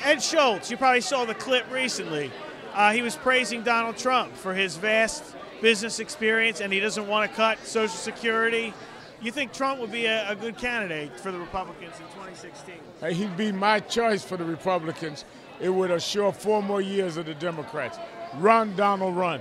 Ed Schultz, you probably saw the clip recently. He was praising Donald Trump for his vast business experience, and he doesn't want to cut Social Security. You think Trump would be a good candidate for the Republicans in 2016? He'd be my choice for the Republicans. It would assure 4 more years of the Democrats. Run, Donald, run.